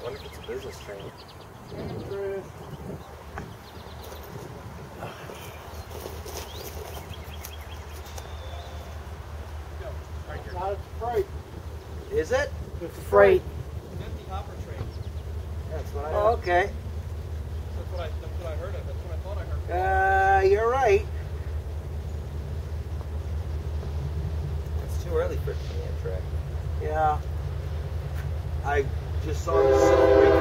wonder if it's a business train. Not a freight. Is it? It's a freight. Empty hopper train. That's what I Oh, okay. That's what I heard of. That's what I thought I heard. You're right. It's too early for it to be Amtrak. Yeah. I just saw the silver